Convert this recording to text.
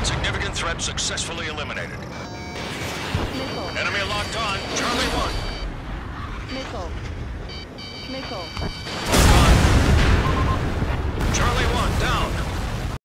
Significant threat successfully eliminated. Missile. Enemy locked on. Charlie 1. Missile. Missile.